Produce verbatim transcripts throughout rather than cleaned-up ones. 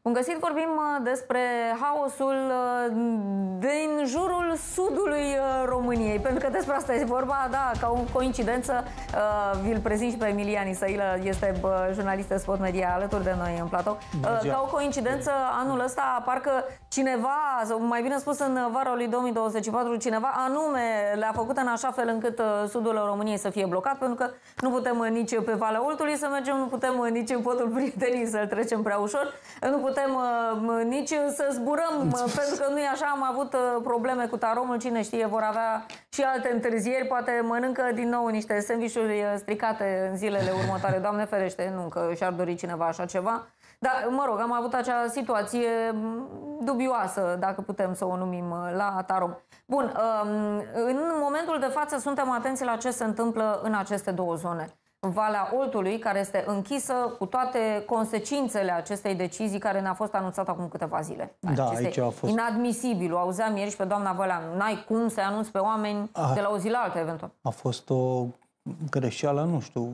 Bun găsit, vorbim despre haosul din jurul sudului României, pentru că despre asta este vorba, da, ca o coincidență. Vi-l prezint și pe Emilian Isailă, este jurnalistă Spot Media alături de noi în platou. Ca o coincidență, anul ăsta, parcă cineva, sau mai bine spus în vara lui două mii douăzeci și patru, cineva anume le-a făcut în așa fel încât sudul României să fie blocat, pentru că nu putem nici pe Valea Oltului să mergem, nu putem nici în Podul Prietenii să-l trecem prea ușor, nu putem uh, nici să zburăm, uh, pentru că nu e așa, am avut uh, probleme cu taromul, cine știe, vor avea și alte întârzieri, poate mănâncă din nou niște sandvișuri stricate în zilele următoare, Doamne ferește, nu că și-ar dori cineva așa ceva. Dar, mă rog, am avut acea situație dubioasă, dacă putem să o numim, la tarom. Bun, uh, în momentul de față suntem atenți la ce se întâmplă în aceste două zone. Valea Oltului, care este închisă cu toate consecințele acestei decizii care ne-a fost anunțată acum câteva zile. Da, aici a fost inadmisibil. O auzeam ieri și pe doamna Văleanu. N-ai cum să anunți pe oameni a, de la o zi la alta, eventual. A fost o greșeală, nu știu,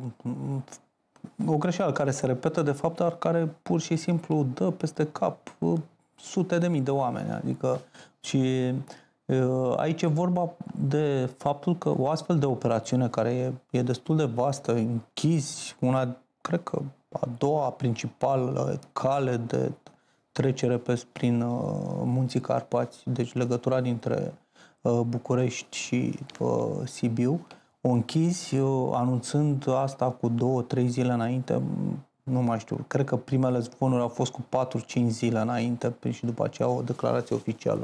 o greșeală care se repetă de fapt, dar care pur și simplu dă peste cap sute de mii de oameni. Adică și aici e vorba de faptul că o astfel de operațiune care e, e destul de vastă, închizi una, cred că a doua principală cale de trecere pe, prin uh, Munții Carpați, deci legătura dintre uh, București și uh, Sibiu, o închizi uh, anunțând asta cu două, trei zile înainte, nu mai știu, cred că primele zvonuri au fost cu patru cinci zile înainte și după aceea o declarație oficială.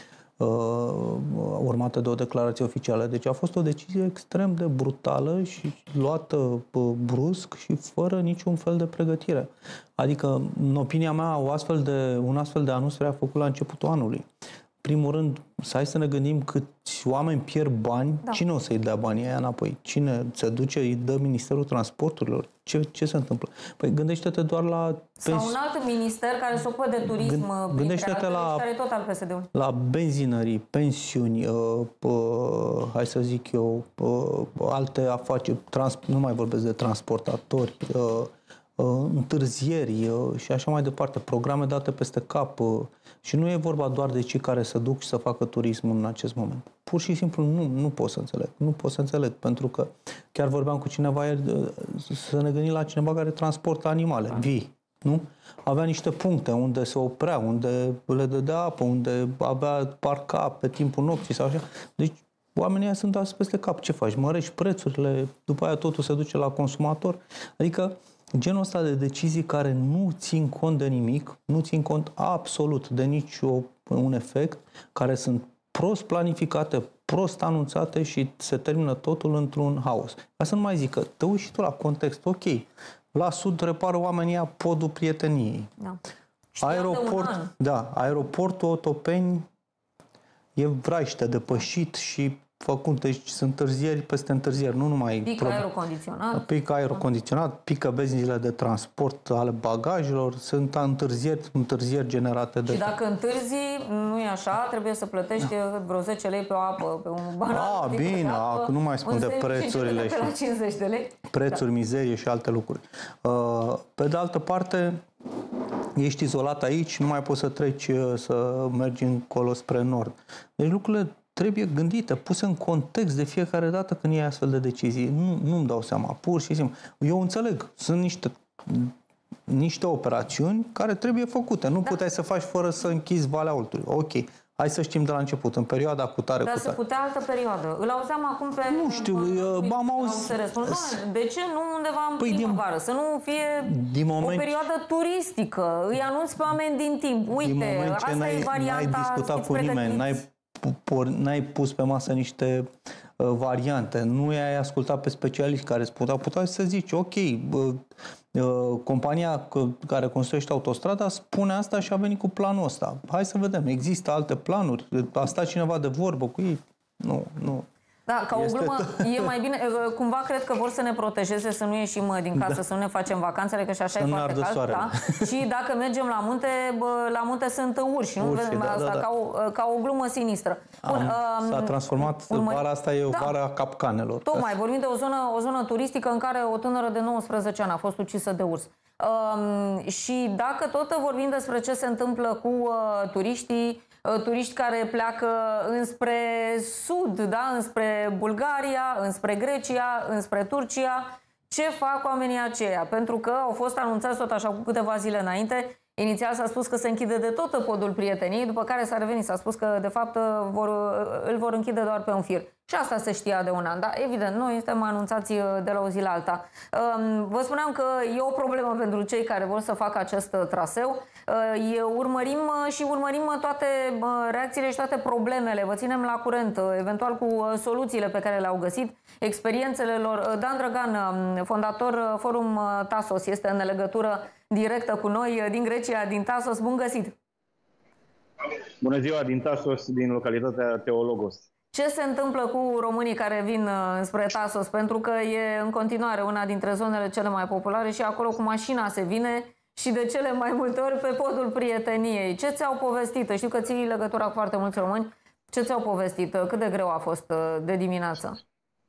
Uh, urmată de o declarație oficială. Deci a fost o decizie extrem de brutală și luată uh, brusc și fără niciun fel de pregătire. Adică, în opinia mea, o astfel de, un astfel de anunț trebuia făcut la începutul anului. Primul rând, să hai să ne gândim câți oameni pierd bani, da. Cine o să-i dea banii aia înapoi? Cine se duce, îi dă Ministerul Transporturilor? Ce, ce se întâmplă? Păi gândește-te doar la... Sau un alt minister care se ocupă de turism, gândește-te la, care tot al P S D-ului. La benzinării, pensiuni, uh, uh, hai să zic eu, uh, alte afaceri, trans, nu mai vorbesc de transportatori, uh, uh, întârzieri uh, și așa mai departe, programe date peste cap. Uh, și nu e vorba doar de cei care se duc și să facă turism în acest moment. Pur și simplu nu, nu pot să înțeleg. Nu pot să înțeleg, pentru că chiar vorbeam cu cineva ieri, să ne gândim la cineva care transportă animale vii, nu? Avea niște puncte unde se oprea, unde le dădea apă, unde avea parca pe timpul nopții sau așa. Deci oamenii sunt dați peste cap. Ce faci? Mărești prețurile, după aia totul se duce la consumator. Adică genul ăsta de decizii care nu țin cont de nimic, nu țin cont absolut de niciun un efect, care sunt prost planificate, prost anunțate și se termină totul într-un haos. Ca să nu mai zic că te uiți și tu la context, ok, la sud repară oamenii Podul Prieteniei. Da. Aeroport, da, aeroportul Otopeni e vraiște, depășit și făcut, deci sunt întârzieri peste întârzieri, nu numai... Pică aerocondiționat. Pică aerocondiționat, pică benzinile de transport ale bagajelor, sunt întârzieri, întârzieri generate de... Și dacă întârzi, nu e așa, trebuie să plătești da. vreo zece lei pe o apă, pe un banal. A, bine, apă, nu mai spun de prețurile și... la cincizeci de lei. Prețuri, da. Mizerie și alte lucruri. Pe de altă parte, ești izolat aici, nu mai poți să treci, să mergi încolo spre nord. Deci lucrurile trebuie gândite, puse în context de fiecare dată când iei astfel de decizii. Nu, nu-mi dau seama, pur și simplu. Eu înțeleg, sunt niște, niște operațiuni care trebuie făcute. Nu da. Puteai să faci fără să închizi Valea Oltului. Ok, hai să știm de la început, în perioada cu tare, Dar cu se tare. putea altă perioadă. Îl auzeam acum pe... Nu știu, m-am auzit... De ce nu undeva în păi primăvară? din... Să nu fie din moment... o perioadă turistică. Îi anunți pe oameni din timp. Uite, asta e varianta... N-ai discutat cu nimeni, n-ai n-ai pus pe masă niște uh, variante, nu i-ai ascultat pe specialiști care îți puteau, puteai să zici, ok, uh, uh, compania care construiește autostrada spune asta și a venit cu planul ăsta. Hai să vedem, există alte planuri? A stat cineva de vorbă cu ei? Nu, nu. Da, ca o Este glumă, tot. e mai bine, cumva cred că vor să ne protejeze, să nu ieșim din casă, da. să nu ne facem vacanțele, că și așa să e foarte cald. Soarele. Da? Și dacă mergem la munte, bă, la munte sunt urși, nu? Urși, Vedem da, asta da, da. Ca, o, ca o glumă sinistră. Bun, Am, s-a transformat, urmă... vara asta e o da. vară a capcanelor. Tocmai, vorbim de o zonă, o zonă turistică în care o tânără de nouăsprezece ani a fost ucisă de urs. Um, și dacă tot vorbim despre ce se întâmplă cu uh, turiștii, uh, turiști care pleacă înspre sud, da? Înspre Bulgaria, înspre Grecia, înspre Turcia, ce fac oamenii aceia? Pentru că au fost anunțați tot așa cu câteva zile înainte. Inițial s-a spus că se închide de tot podul Prieteniei, după care s-a revenit, s-a spus că de fapt vor, îl vor închide doar pe un fir. Și asta se știa de un an, dar evident, noi suntem anunțați de la o zi la alta. Vă spuneam că e o problemă pentru cei care vor să facă acest traseu. Urmărim și urmărim toate reacțiile și toate problemele, vă ținem la curent, eventual cu soluțiile pe care le-au găsit, experiențele lor. Dan Drăgan, fondator Forum Tasos, este în legătură directă cu noi din Grecia, din Tasos. Bun găsit! Bună ziua, din Tasos, din localitatea Teologos. Ce se întâmplă cu românii care vin spre Tasos? Pentru că e în continuare una dintre zonele cele mai populare și acolo cu mașina se vine și de cele mai multe ori pe podul Prieteniei. Ce ți-au povestit? Știu că ții legătura cu foarte mulți români. Ce ți-au povestit? Cât de greu a fost de dimineață?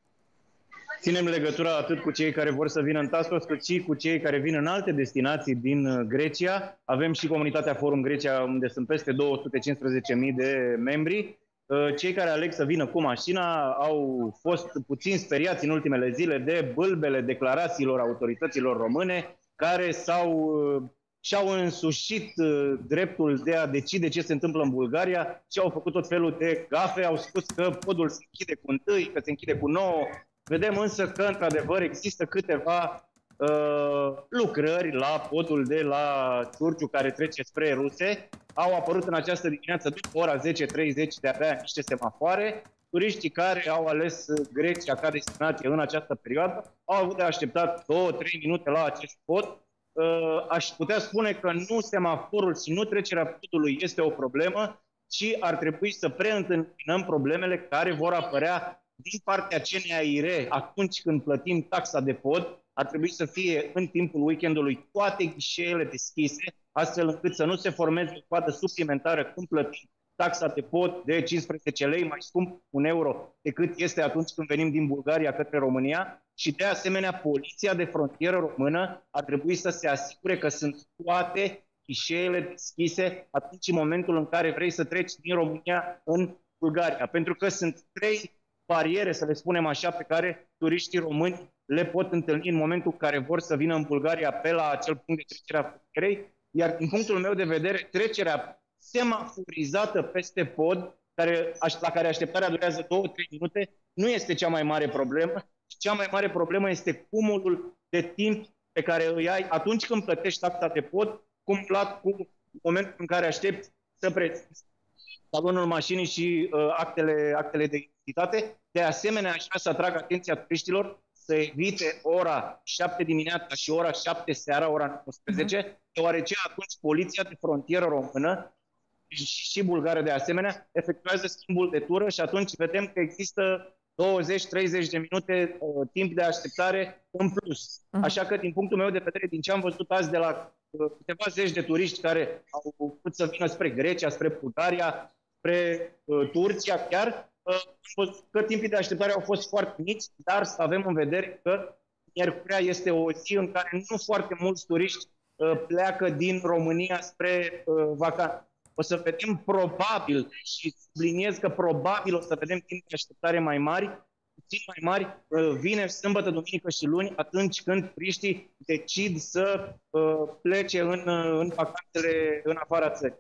Ținem legătura atât cu cei care vor să vină în Tasos, cât și cu cei care vin în alte destinații din Grecia. Avem și comunitatea Forum Grecia, unde sunt peste două sute cincisprezece mii de membri. Cei care aleg să vină cu mașina au fost puțin speriați în ultimele zile de bâlbele declarațiilor autorităților române, care s-au, și-au însușit dreptul de a decide ce se întâmplă în Bulgaria și au făcut tot felul de gafe. Au spus că podul se închide cu întâi, că se închide cu nouă. Vedem însă că, într-adevăr, există câteva uh, lucrări la podul de la Ciurciu care trece spre Ruse. Au apărut în această dimineață, după ora zece treizeci, de-abia niște semafoare. Turiștii care au ales Grecia ca destinație în această perioadă au avut de așteptat două trei minute la acest pod. Uh, aș putea spune că nu semaforul și nu trecerea podului este o problemă, ci ar trebui să preîntâmpinăm problemele care vor apărea din partea C N A I R atunci când plătim taxa de pod. Ar trebui să fie în timpul weekendului toate ghișeele deschise, astfel încât să nu se formeze o coadă suplimentară când plătim taxa de pod de cincisprezece lei, mai scump un euro decât este atunci când venim din Bulgaria către România. Și de asemenea, poliția de frontieră română ar trebui să se asigure că sunt toate ghișeele deschise atunci în momentul în care vrei să treci din România în Bulgaria. Pentru că sunt trei bariere, să le spunem așa, pe care turiștii români le pot întâlni în momentul în care vor să vină în Bulgaria pe la acel punct de trecere a frontierei, iar din punctul meu de vedere, trecerea semaforizată peste pod, care, la care așteptarea durează două trei minute, nu este cea mai mare problemă. Cea mai mare problemă este cumulul de timp pe care îi ai atunci când plătești taxa de pod, cumplat cu momentul în care aștepți să prezinți talonul mașinii și uh, actele, actele de identitate. De asemenea, aș vrea să atrag atenția turiștilor să evite ora șapte dimineața și ora șapte seara, ora nouăsprezece, deoarece atunci poliția de frontieră română și, și bulgară de asemenea efectuează schimbul de tură și atunci vedem că există douăzeci treizeci de minute uh, timp de așteptare în plus. Așa că, din punctul meu de vedere, din ce am văzut azi de la uh, câteva zeci de turiști care au putut să vină spre Grecia, spre Bulgaria, spre uh, Turcia chiar, uh, că timpii de așteptare au fost foarte mici, dar să avem în vedere că miercurea este o zi în care nu foarte mulți turiști uh, pleacă din România spre uh, vacanță. O să vedem probabil, și subliniez că probabil o să vedem timp de așteptare mai mari, puțin mai mari, vineri, sâmbătă, duminică și luni, atunci când turiștii decid să plece în, în vacanțele în afara țării.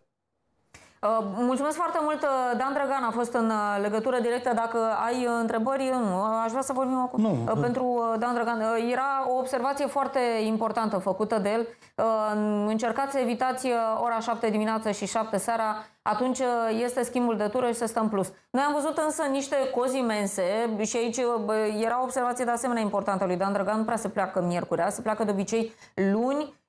Mulțumesc foarte mult, Dan Drăgan a fost în legătură directă. Dacă ai întrebări, nu, aș vrea să vorbim acum. Nu. Pentru Dan Drăgan, era o observație foarte importantă făcută de el. Încercați să evitați ora șapte dimineața și șapte seara, atunci este schimbul de tură și se stă în plus. Noi am văzut însă niște cozi imense și aici era o observație de asemenea importantă lui Dan Drăgan. Nu prea se pleacă miercurea, se pleacă de obicei luni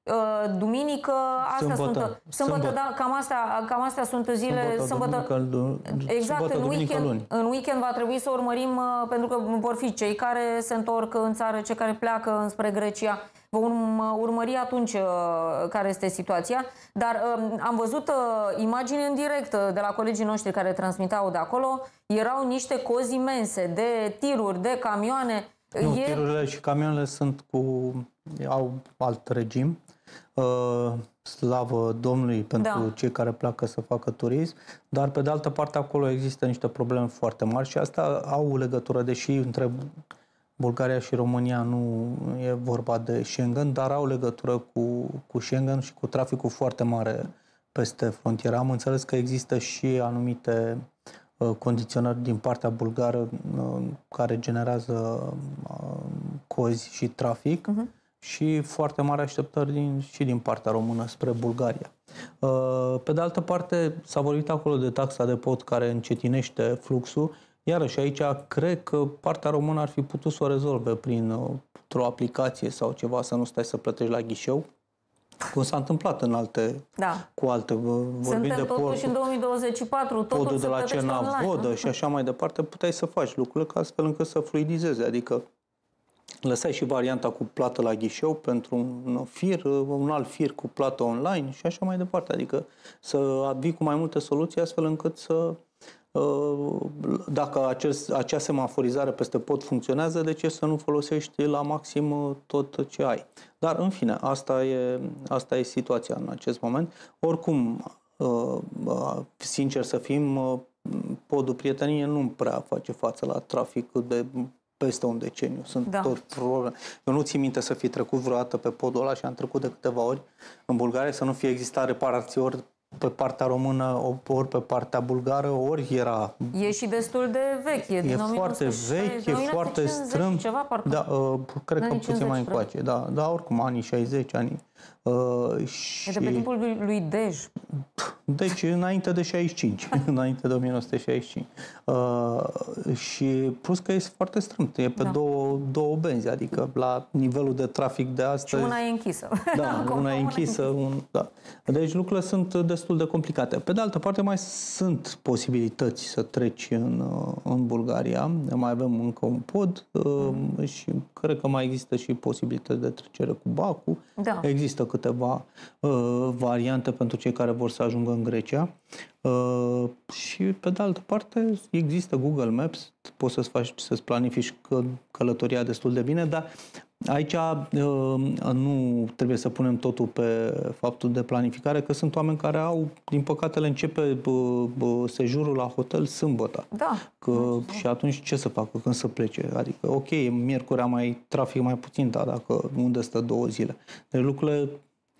duminică, astea Sâmbătă. sunt sâmbătă, Sâmbătă. da, cam astea, cam astea sunt zile sâmbătă, sâmbătă. duminică, Exact, sâmbătă, în duminică, weekend, luni. în weekend va trebui să urmărim, uh, pentru că vor fi cei care se întorc în țară, cei care pleacă înspre Grecia. Vom urmări atunci uh, care este situația. Dar uh, am văzut uh, imagini în direct uh, de la colegii noștri care transmitau de acolo. Erau niște cozi imense de tiruri, de camioane. Nu, e... tirurile și camioanele sunt cu, au alt regim. Uh, slavă Domnului pentru Da. cei care pleacă să facă turism, dar pe de altă parte acolo există niște probleme foarte mari și asta au legătură, deși între Bulgaria și România nu e vorba de Schengen, dar au legătură cu, cu Schengen și cu traficul foarte mare peste frontieră. Am înțeles că există și anumite uh, condiționări din partea bulgară uh, care generează uh, cozi și trafic. Uh-huh. Și foarte mari așteptări din, și din partea română spre Bulgaria. Pe de altă parte, s-a vorbit acolo de taxa de pod care încetinește fluxul. Iarăși aici cred că partea română ar fi putut să o rezolve prin o aplicație sau ceva, să nu stai să plătești la ghișeu, cum s-a întâmplat în alte, da. cu alte. Vorbim Suntem de totuși în două mii douăzeci și patru, totul podul se de la plătește online. Cernavodă și așa mai departe, puteai să faci lucrurile ca astfel încât să fluidizeze, adică lăsai și varianta cu plată la ghișeu pentru un fir, un alt fir cu plată online și așa mai departe. Adică să vii cu mai multe soluții astfel încât să, dacă acest, acea semaforizare peste pod funcționează, de ce să nu folosești la maxim tot ce ai? Dar, în fine, asta e, asta e situația în acest moment. Oricum, sincer să fim, podul Prietenie nu prea face față la traficul de peste un deceniu. Sunt da. tot probleme. Eu nu țin minte să fi trecut vreodată pe podul ăla și am trecut de câteva ori în Bulgaria, să nu fie existat reparații ori pe partea română, ori pe partea bulgară, ori era... E și destul de vechi. E, e foarte vechi, e foarte strâmb. Ceva, parcă. Da, uh, cred că puțin mai cincizeci, încoace. Da, da, oricum, anii șaizeci, anii... Uh, și... E de pe timpul lui, lui Dej. Deci, înainte de șaizeci și cinci, înainte de o mie nouă sute șaizeci și cinci. Uh, și plus că este foarte strâmt, e pe da. două, două benzi, adică la nivelul de trafic de astăzi... Și una e închisă. Da, una e închisă. Un, da. Deci lucrurile sunt destul de complicate. Pe de altă parte, mai sunt posibilități să treci în, în Bulgaria. Mai avem încă un pod uh, și cred că mai există și posibilități de trecere cu Baku. Da. Există câteva uh, variante pentru cei care vor să ajungă în Grecia. Uh, și pe de altă parte există Google Maps, poți să-ți faci, să-ți planifici că, călătoria destul de bine, dar aici uh, nu trebuie să punem totul pe faptul de planificare, că sunt oameni care au, din păcate, le începe uh, uh, sejurul la hotel sâmbătă. Da. Că, și atunci ce să facă când să plece? Adică, ok, miercurea mai trafic mai puțin, dar dacă unde stă două zile? Deci lucrurile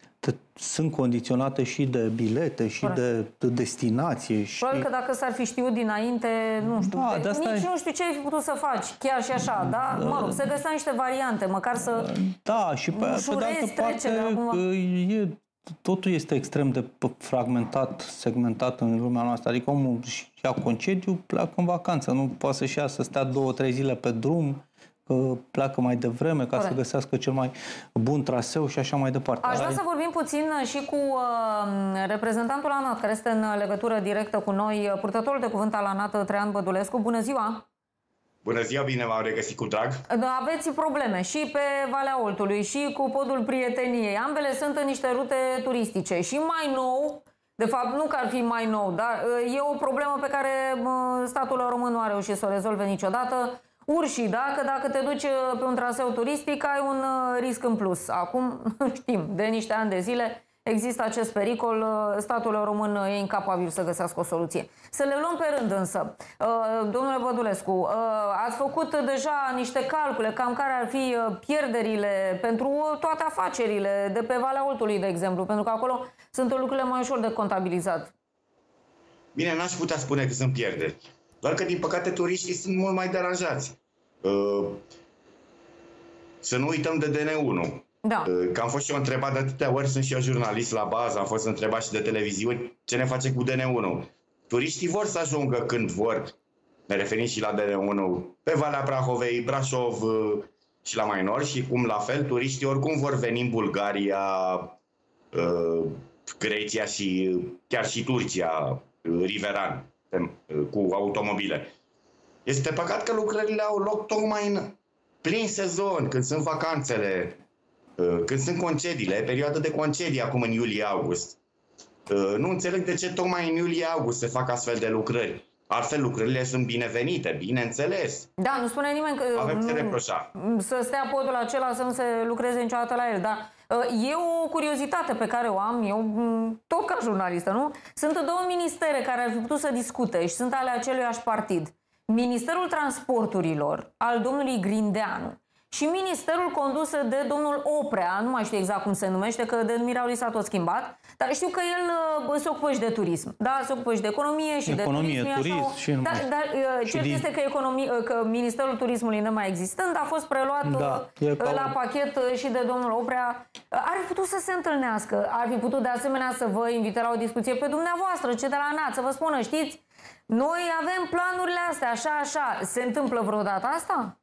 sunt condiționate și de bilete și de, de destinație. Și... Probabil că dacă s-ar fi știut dinainte, nu știu, da, de, nici e... nu știu ce ai fi putut să faci, chiar și așa, da? Mă rog, se găsea niște variante, măcar să da, și pe, pe de altă parte, e, totul este extrem de fragmentat, segmentat în lumea noastră. Adică omul își ia concediu, pleacă în vacanță, nu poate să-și ia să stea două, trei zile pe drum, că pleacă mai devreme ca Corect. Să găsească cel mai bun traseu și așa mai departe. Aș vrea să vorbim puțin și cu uh, reprezentantul ANAT, care este în legătură directă cu noi, purtătorul de cuvânt al ANAT, Traian Bădulescu. Bună ziua! Bună ziua, bine v-am regăsit cu drag. Da, aveți probleme și pe Valea Oltului și cu podul Prieteniei. Ambele sunt în niște rute turistice și mai nou, de fapt nu că ar fi mai nou, dar e o problemă pe care statul român nu a reușit să o rezolve niciodată. Urșii, da? Că dacă te duci pe un traseu turistic, ai un risc în plus. Acum, știm, de niște ani de zile există acest pericol. Statul român e incapabil să găsească o soluție. Să le luăm pe rând însă. Domnule Bădulescu, ați făcut deja niște calcule cam care ar fi pierderile pentru toate afacerile de pe Valea Oltului, de exemplu, pentru că acolo sunt lucrurile mai ușor de contabilizat. Bine, n-aș putea spune că sunt pierderi. Doar că, din păcate, turiștii sunt mult mai deranjați. Uh, să nu uităm de D N unu. Da. Uh, că am fost și eu întrebat de atâtea ori, sunt și eu jurnalist la bază, am fost întrebat și de televiziuni, ce ne face cu D N unu. Turiștii vor să ajungă când vor, ne referim și la D N unu, pe Valea Prahovei, Brașov uh, și la mai nord, și cum la fel, turiștii oricum vor veni în Bulgaria Grecia și chiar și Turcia, riveran, cu automobile. Este păcat că lucrările au loc tocmai în plin sezon, când sunt vacanțele, când sunt concediile, perioada de concedii acum în iulie-august. Nu înțeleg de ce tocmai în iulie-august se fac astfel de lucrări. Altfel lucrările sunt binevenite, bineînțeles. Da, nu spune nimeni că avem să reproșa. Să stea podul acela să nu se lucreze niciodată la el, dar e o curiozitate pe care o am eu, tot ca jurnalistă, nu? Sunt două ministere care ar fi putut să discute și sunt ale aceluiași partid. Ministerul Transporturilor al domnului Grindeanu și ministerul condus de domnul Oprea, nu mai știu exact cum se numește, că denumirea lui s-a tot schimbat, dar știu că el uh, se ocupă și de turism. Da, se ocupă și de economie și economie, de turism. turism așa, și dar, dar uh, cert din... este că, economie, uh, că Ministerul Turismului nemai existând a fost preluat da, uh, la pachet uh, și de domnul Oprea. Uh, ar fi putut să se întâlnească, ar fi putut de asemenea să vă invite la o discuție pe dumneavoastră, ce de la N A T, să vă spună, știți, noi avem planurile astea, așa, așa. Se întâmplă vreodată asta?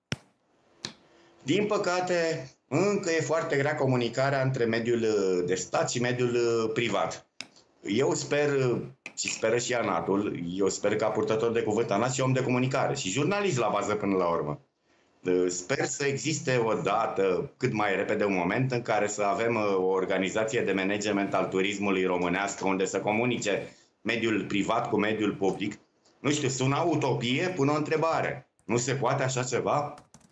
Din păcate, încă e foarte grea comunicarea între mediul de stat și mediul privat. Eu sper, și speră și ANAT-ul, eu sper ca purtător de cuvânt ANAT și om de comunicare și jurnalist la bază până la urmă. Sper să existe o dată, cât mai repede, un moment în care să avem o organizație de management al turismului românească unde să comunice mediul privat cu mediul public. Nu știu, sună utopie, pun o întrebare. Nu se poate așa ceva?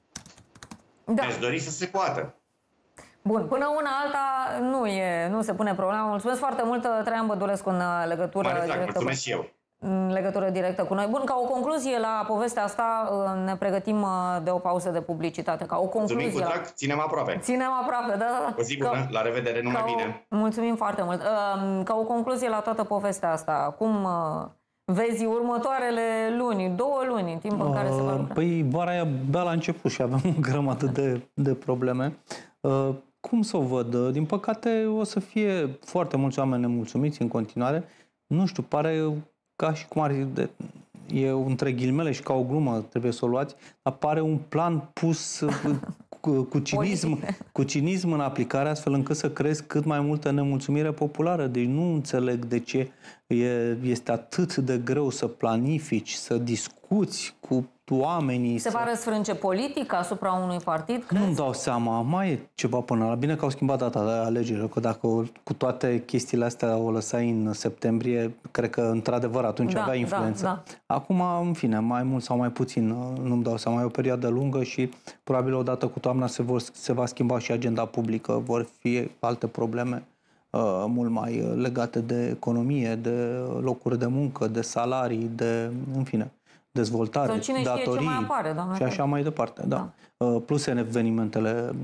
Da. Mi-aș dori să se poată. Bun, până una alta nu, e, nu se pune problema. Mulțumesc foarte mult, Traian Bădulescu, în legătură Mare directă mulțumesc cu... și eu. În legătură directă cu noi. Bun, ca o concluzie la povestea asta, ne pregătim de o pauză de publicitate. Ca o concluzie. Mulțumim cu drag, ținem aproape. Ținem aproape, da, da. O zi bună, ca, la revedere, numai bine. O, mulțumim foarte mult. Ca o concluzie la toată povestea asta, cum vezi următoarele luni, două luni, în timp în care se va lucra? Păi vara e abia la început și avem o grămadă de, de probleme. Cum să o văd? Din păcate o să fie foarte mulți oameni nemulțumiți în continuare. Nu știu, pare ca și cum ar fi, e între ghilimele și ca o glumă, trebuie să o luați, dar pare un plan pus cu, cu, cinism, cu cinism în aplicare, astfel încât să creezi cât mai multă nemulțumire populară. Deci nu înțeleg de ce e, este atât de greu să planifici, să discuți cu oamenii. Se să... va răsfrânge politic asupra unui partid? Crezi? Nu-mi dau seama, mai e ceva până la... Bine că au schimbat data de alegerilor, că dacă cu toate chestiile astea o lăsai în septembrie, cred că într-adevăr atunci da, avea influență. Da, da. Acum, în fine, mai mult sau mai puțin, nu-mi dau seama, e o perioadă lungă și probabil odată cu toamna se, vor, se va schimba și agenda publică, vor fi alte probleme uh, mult mai legate de economie, de locuri de muncă, de salarii, de, în fine, dezvoltare, cine datorii știe ce mai apare, și așa mai departe. Da. Da. Plus evenimentele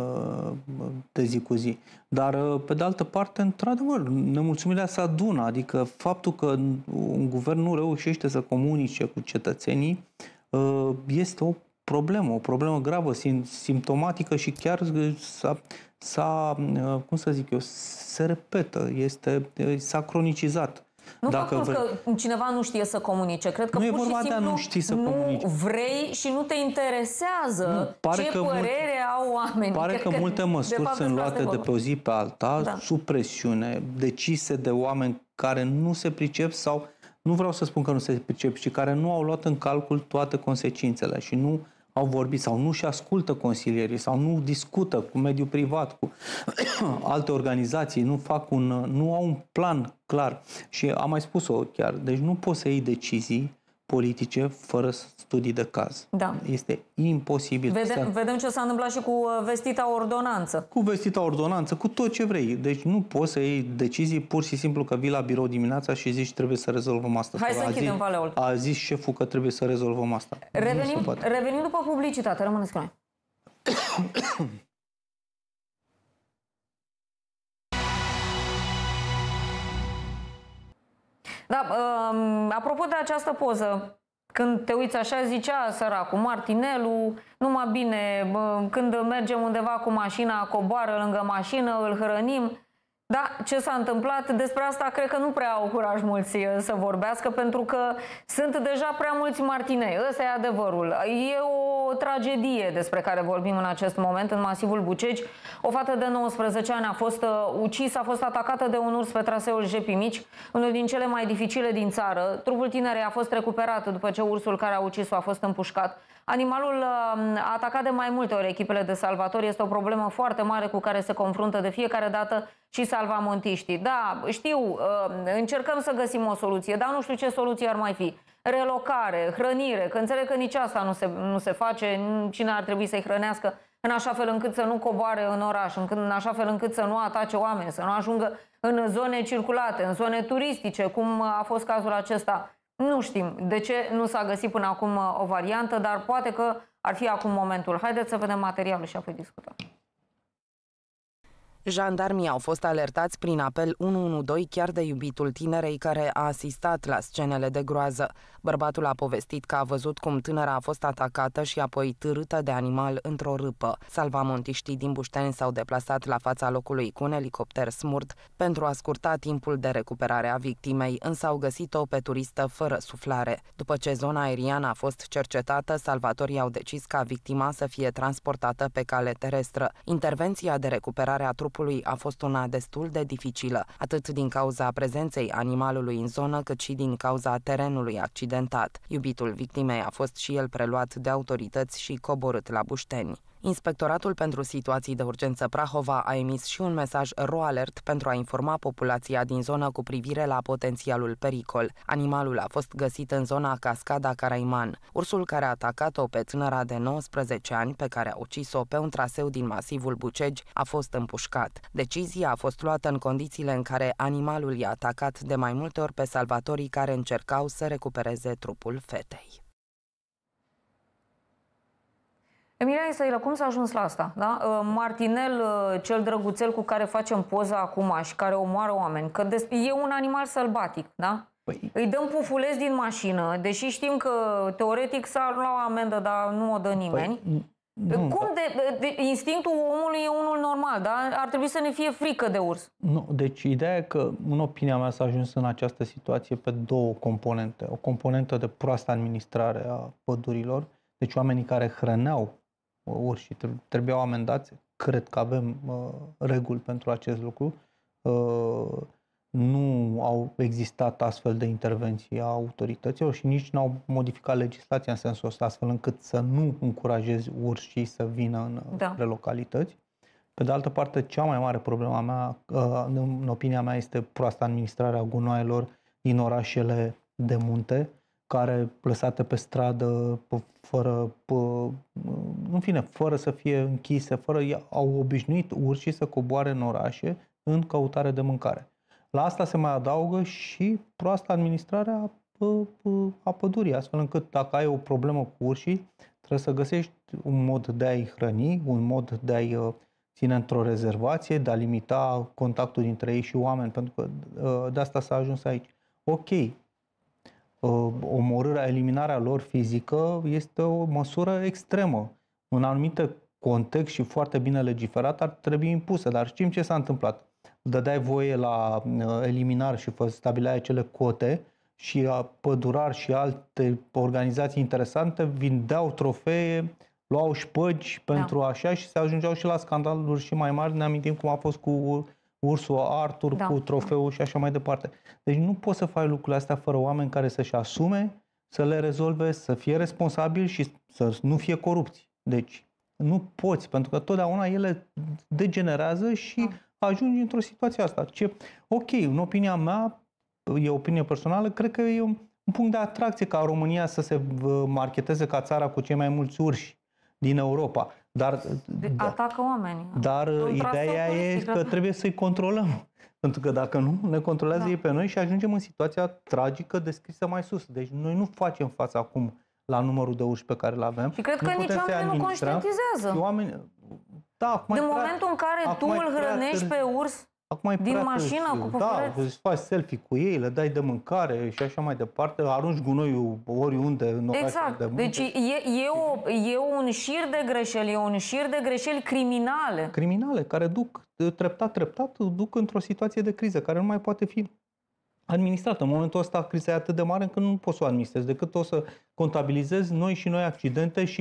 de zi cu zi. Dar, pe de altă parte, într-adevăr, nemulțumirea se adună. Adică faptul că un guvern nu reușește să comunice cu cetățenii este o problemă, o problemă gravă, simptomatică și chiar s-a, s-a cum să zic eu, se repetă, este, s-a cronicizat. Nu Dacă faptul vre... că cineva nu știe să comunice, cred că nu pur e vorba și simplu de a nu știi să nu comunici. vrei și nu te interesează nu, pare ce că părere mult, au oamenii. Pare că, că multe măsuri sunt luate de pe o zi pe alta, da. sub presiune, decise de oameni care nu se pricep sau, nu vreau să spun că nu se pricep, ci care nu au luat în calcul toate consecințele și nu au vorbit sau nu și ascultă consilierii sau nu discută cu mediul privat, cu alte organizații, nu fac un, nu au un plan clar. Și am mai spus-o chiar, deci nu poți să iei decizii politice fără studii de caz. Da. Este imposibil. Vedem, să... vedem ce s-a întâmplat și cu vestita ordonanță. Cu vestita ordonanță, cu tot ce vrei. Deci nu poți să iei decizii pur și simplu că vii la birou dimineața și zici trebuie să rezolvăm asta. Hai să închidem valeul. A zis șeful că trebuie să rezolvăm asta. Revenim, revenim după publicitate. Rămâneți cu noi. Da, um, apropo de această poză, când te uiți așa, zicea săracul Martinelu, numai bine, când mergem undeva cu mașina, coboară lângă mașină, îl hrănim. Da, ce s-a întâmplat? Despre asta cred că nu prea au curaj mulți să vorbească, pentru că sunt deja prea mulți martinei. Ăsta e adevărul. E o o tragedie despre care vorbim în acest moment în masivul Bucegi. O fată de nouăsprezece ani a fost ucisă, a fost atacată de un urs pe traseul Jepii Mici, unul din cele mai dificile din țară. Trupul tinerei a fost recuperat după ce ursul care a ucis-o a fost împușcat. Animalul a atacat de mai multe ori echipele de salvatori. Este o problemă foarte mare cu care se confruntă de fiecare dată și salvamontiștii. Da, știu, încercăm să găsim o soluție, dar nu știu ce soluție ar mai fi. Relocare, hrănire, că înțeleg că nici asta nu se, nu se face, cine ar trebui să-i hrănească în așa fel încât să nu coboare în oraș, în așa fel încât să nu atace oameni, să nu ajungă în zone circulate, în zone turistice, cum a fost cazul acesta. Nu știm de ce nu s-a găsit până acum o variantă, dar poate că ar fi acum momentul. Haideți să vedem materialul și apoi discutăm. Jandarmii au fost alertați prin apel unu unu doi chiar de iubitul tinerei care a asistat la scenele de groază. Bărbatul a povestit că a văzut cum tânăra a fost atacată și apoi târâtă de animal într-o râpă. Salvamontiștii din Bușteni s-au deplasat la fața locului cu un elicopter Smurt pentru a scurta timpul de recuperare a victimei, însă au găsit-o pe turistă fără suflare. După ce zona aeriană a fost cercetată, salvatorii au decis ca victima să fie transportată pe cale terestră. Intervenția de recuperare a trupului a fost una destul de dificilă, atât din cauza prezenței animalului în zonă, cât și din cauza terenului accidentat. Iubitul victimei a fost și el preluat de autorități și coborât la Bușteni. Inspectoratul pentru Situații de Urgență Prahova a emis și un mesaj RoAlert pentru a informa populația din zonă cu privire la potențialul pericol. Animalul a fost găsit în zona Cascada Caraiman. Ursul care a atacat-o pe tânăra de nouăsprezece ani, pe care a ucis-o pe un traseu din masivul Bucegi, a fost împușcat. Decizia a fost luată în condițiile în care animalul i-a atacat de mai multe ori pe salvatorii care încercau să recupereze trupul fetei. Emilia Isailă, cum s-a ajuns la asta? Da? Martinel, cel drăguțel cu care facem poză acum și care omoară oameni, că e un animal sălbatic, da? Păi... Îi dăm pufuleți din mașină, deși știm că teoretic s-ar lua o amendă, dar nu o dă nimeni. Păi... Nu, cum de, de, instinctul omului e unul normal, da? Ar trebui să ne fie frică de urs. Nu, deci ideea e că, în opinia mea, s-a ajuns în această situație pe două componente. O componentă de proastă administrare a pădurilor, deci oamenii care hrăneau urși trebuiau amendați. Cred că avem uh, reguli pentru acest lucru. Uh, nu au existat astfel de intervenții a autorităților și nici n-au modificat legislația în sensul ăsta, astfel încât să nu încurajezi urșii să vină în da. localități. Pe de altă parte, cea mai mare problemă a mea, uh, în opinia mea, este proasta administrarea gunoaielor din orașele de munte, care lăsate pe stradă, fără, în fine, fără să fie închise, fără, au obișnuit urșii să coboare în orașe în căutare de mâncare. La asta se mai adaugă și proasta administrarea a pădurii, astfel încât dacă ai o problemă cu urșii, trebuie să găsești un mod de a-i hrăni, un mod de a-i ține într-o rezervație, de a limita contactul dintre ei și oameni, pentru că de asta s-a ajuns aici. Ok, omorârea, eliminarea lor fizică este o măsură extremă. În anumite context și foarte bine legiferat ar trebui impusă, dar știm ce s-a întâmplat. Dădeai voie la eliminare și stabileai acele cote și pădurari și alte organizații interesante vindeau trofee, luau șpăgi pentru da. așa și se ajungeau și la scandaluri și mai mari. Ne amintim cum a fost cu ursul Arthur, da. cu trofeul și așa mai departe. Deci nu poți să faci lucrurile astea fără oameni care să-și asume, să le rezolve, să fie responsabili și să nu fie corupți. Deci nu poți, pentru că totdeauna ele degenerează și da. ajungi într-o situație asta. Ce, ok, în opinia mea, e opinie personală, cred că e un, un punct de atracție ca România să se marketeze ca țara cu cei mai mulți urși din Europa. Dar, atacă oamenii. Dar ideea e că trebuie să-i controlăm. Pentru că dacă nu, ne controlează da. ei pe noi și ajungem în situația tragică descrisă mai sus. Deci noi nu facem față acum la numărul de urși pe care îl avem. Și cred că nici oamenii nu conștientizează. Oameni, da, de momentul în care tu îl hrănești pe urs din mașină cu pufuleț. Da, îți faci selfie cu ei, le dai de mâncare și așa mai departe, arunci gunoiul oriunde în orașul exact. de munte. Deci e, e, o, e un șir de greșeli, e un șir de greșeli criminale. Criminale, care duc treptat, treptat, duc într-o situație de criză, care nu mai poate fi administrată. În momentul ăsta criza e atât de mare încât nu poți să o administrezi, decât o să contabilizezi noi și noi accidente și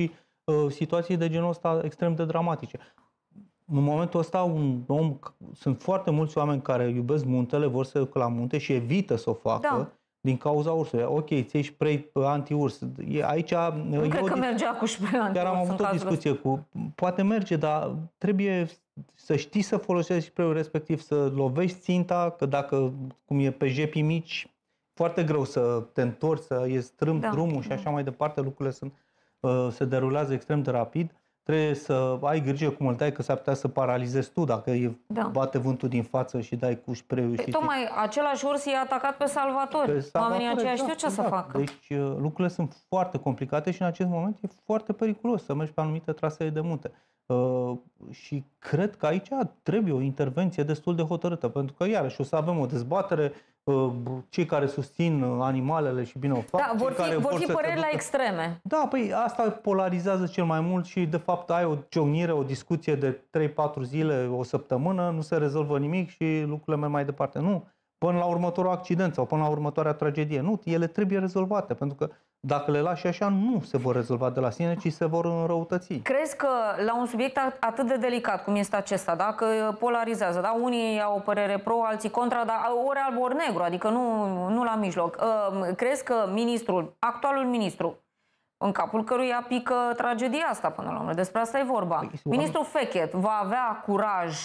situații de genul ăsta extrem de dramatice. În momentul ăsta, un om, sunt foarte mulți oameni care iubesc muntele, vor să ducă la munte și evită să o facă da. din cauza ursului. Ok, ți iei spray anti-urs. Aici, nu cred că mergea cu spray anti-urs. Chiar am avut o discuție cu... Poate merge, dar trebuie să știi să folosești spray-ul respectiv, să lovești ținta, că dacă, cum e pe jepii mici, foarte greu să te întorci, să iei strâmb da. drumul și așa mai departe, lucrurile sunt, se derulează extrem de rapid. Trebuie să ai grijă cum îl dai, că s-ar putea să paralizezi tu dacă e, da. bate vântul din față și dai cu spray-ul. Păi, tocmai același urs i-a atacat pe Salvatore. Pe Salvatore Oamenii aceia știu ce exact. să facă. Deci lucrurile sunt foarte complicate și în acest moment e foarte periculos să mergi pe anumite trasee de munte. Uh, și cred că aici trebuie o intervenție destul de hotărâtă, pentru că iarăși o să avem o dezbatere, uh, cei care susțin animalele și bine o fac. Da, vor fi, care vor vor fi păreri ducă... la extreme. Da, păi asta polarizează cel mai mult și de fapt ai o ciocnire, o discuție de trei patru zile, o săptămână, nu se rezolvă nimic și lucrurile merg mai departe. Nu, până la următorul accident sau până la următoarea tragedie. Nu, ele trebuie rezolvate, pentru că dacă le lași așa, nu se vor rezolva de la sine, ci se vor înrăutăți. Crezi că la un subiect atât de delicat cum este acesta, da? Că polarizează, da? Unii au o părere pro, alții contra, dar ori alb, ori negru, adică nu, nu la mijloc. Crezi că ministrul, actualul ministru, în capul căruia pică tragedia asta până la urmă, despre asta e vorba, păi, ministrul Fechet va avea curaj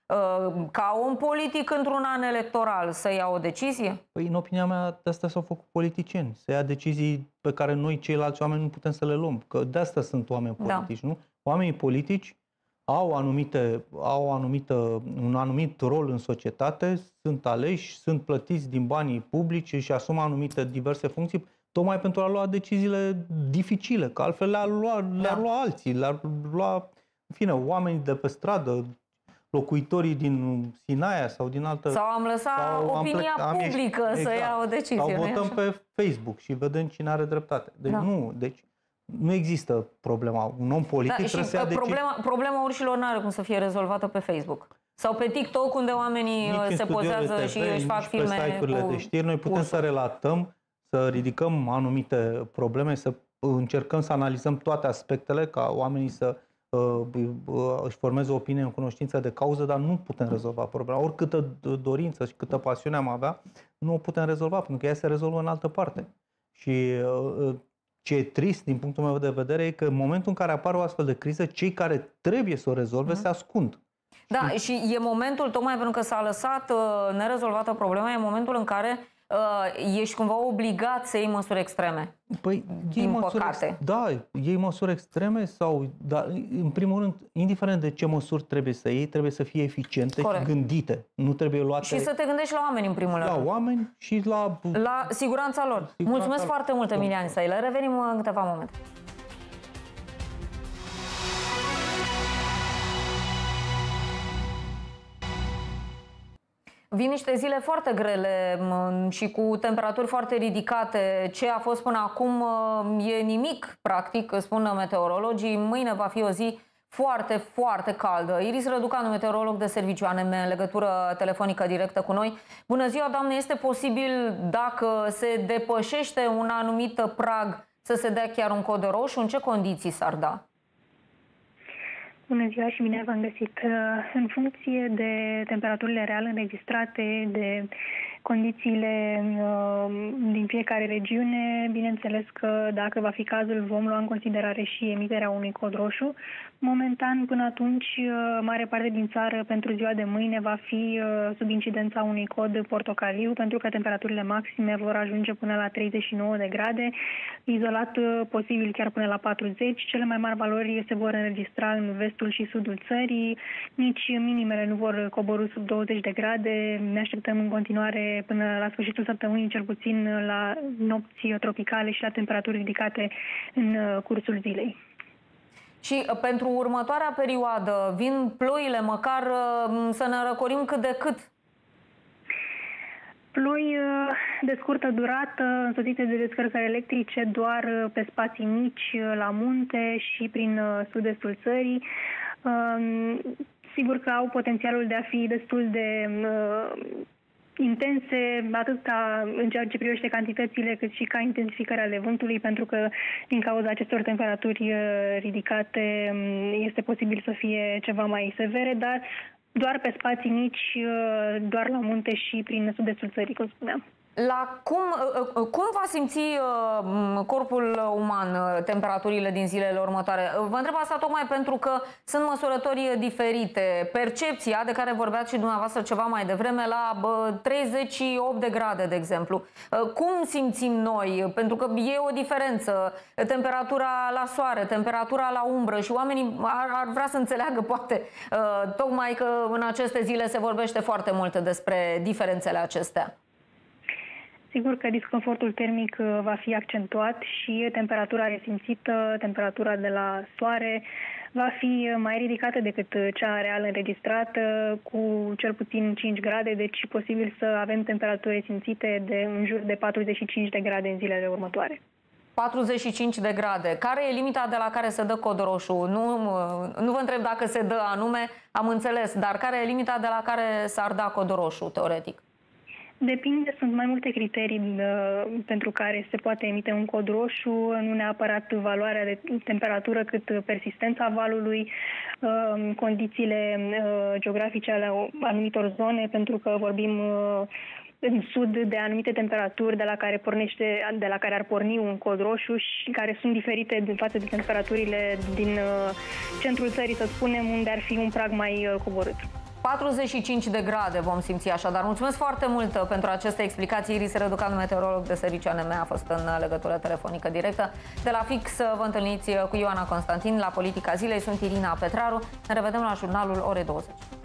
ca om politic într-un an electoral să ia o decizie? Păi, în opinia mea, de asta s-au făcut politicieni. Să ia decizii pe care noi, ceilalți oameni, nu putem să le luăm. Că de asta sunt oameni politici, da. nu? Oamenii politici au, anumite, au anumită, un anumit rol în societate, sunt aleși, sunt plătiți din banii publici și asumă anumite diverse funcții, tocmai pentru a lua deciziile dificile, că altfel le-ar lua, le-ar da. lua alții, le-ar lua, în fine, oamenii de pe stradă, locuitorii din Sinaia sau din altă... Sau am lăsat sau opinia am plec, publică am, să exact, ia o decizie. Sau votăm pe Facebook și vedem cine are dreptate. Deci da. nu, deci nu există problema. Un om politic da, trebuie să ia problema, decizii. Problema urșilor nu are cum să fie rezolvată pe Facebook. Sau pe TikTok, unde oamenii nici se pozează T V, și își fac filme pe site-urile cu... de știri. Noi putem ursul. să relatăm, să ridicăm anumite probleme, să încercăm să analizăm toate aspectele, ca oamenii să își formeze o opinie în cunoștință de cauză, dar nu putem rezolva problema. Oricâtă dorință și câtă pasiune am avea, nu o putem rezolva, pentru că ea se rezolvă în altă parte. Și ce e trist din punctul meu de vedere e că în momentul în care apare o astfel de criză, cei care trebuie să o rezolve mm. se ascund. Da, și... și e momentul, tocmai pentru că s-a lăsat nerezolvată problema, e momentul în care Uh, ești cumva obligat să iei măsuri extreme. Păi, iei măsuri, da, iei măsuri extreme sau, dar, în primul rând, indiferent de ce măsuri trebuie să iei, trebuie să fie eficiente Corect. și gândite. Nu trebuie luate... Și să te gândești la oameni, în primul rând. La oameni și la... La siguranța lor. Siguranța Mulțumesc lor. foarte mult, Emilian Isailă. Revenim în câteva momente. Vin niște zile foarte grele și cu temperaturi foarte ridicate. Ce a fost până acum e nimic, practic, spun meteorologii. Mâine va fi o zi foarte, foarte caldă. Iris Răducanu, meteorolog de serviciu A N M, în legătură telefonică directă cu noi. Bună ziua, doamne! Este posibil, dacă se depășește un anumit prag, să se dea chiar un cod roșu? În ce condiții s-ar da? Bună ziua și bine v-am găsit. În funcție de temperaturile reale înregistrate, de condițiile din fiecare regiune, bineînțeles că dacă va fi cazul vom lua în considerare și emiterea unui cod roșu. Momentan, până atunci, mare parte din țară pentru ziua de mâine va fi sub incidența unui cod portocaliu, pentru că temperaturile maxime vor ajunge până la treizeci și nouă de grade, izolat posibil chiar până la patruzeci. Cele mai mari valori se vor înregistra în vestul și sudul țării, nici minimele nu vor coborî sub douăzeci de grade. Ne așteptăm în continuare până la sfârșitul săptămânii, cel puțin la nopți tropicale și la temperaturi ridicate în cursul zilei. Și pentru următoarea perioadă vin ploile, măcar să ne răcorim cât de cât? Ploi de scurtă durată, însoțite de descărcări electrice doar pe spații mici, la munte și prin sud-estul țării. Sigur că au potențialul de a fi destul de intense, atât ca în ceea ce privește cantitățile, cât și ca intensificarea ale vântului, pentru că din cauza acestor temperaturi ridicate este posibil să fie ceva mai severe, dar doar pe spații mici, doar la munte și prin sud-estul țării, cum spuneam. La cum, cum va simți corpul uman temperaturile din zilele următoare? Vă întreb asta tocmai pentru că sunt măsurători diferite. Percepția de care vorbeați și dumneavoastră ceva mai devreme la treizeci și opt de grade, de exemplu. Cum simțim noi? Pentru că e o diferență. Temperatura la soare, temperatura la umbră și oamenii ar, ar vrea să înțeleagă poate tocmai că în aceste zile se vorbește foarte mult despre diferențele acestea. Sigur că disconfortul termic va fi accentuat și temperatura resimțită, temperatura de la soare, va fi mai ridicată decât cea real înregistrată, cu cel puțin cinci grade, deci posibil să avem temperaturi resimțite de în jur de patruzeci și cinci de grade în zilele următoare. patruzeci și cinci de grade. Care e limita de la care se dă cod roșu? Nu, nu vă întreb dacă se dă anume, am înțeles, dar care e limita de la care s-ar da cod roșu, teoretic? Depinde, sunt mai multe criterii uh, pentru care se poate emite un cod roșu, nu neapărat valoarea de temperatură, cât persistența valului, uh, condițiile uh, geografice ale anumitor zone, pentru că vorbim uh, în sud de anumite temperaturi de la care pornește, de la care ar porni un cod roșu și care sunt diferite din față de temperaturile din uh, centrul țării, să spunem, unde ar fi un prag mai uh, coborât. patruzeci și cinci de grade vom simți așadar. Mulțumesc foarte mult pentru aceste explicații. Iris Răducanu, meteorolog de serviciu A N M, a fost în legătură telefonică directă. De la Fix vă întâlniți cu Ioana Constantin. La Politica Zilei sunt Irina Petraru. Ne revedem la jurnalul orei douăzeci.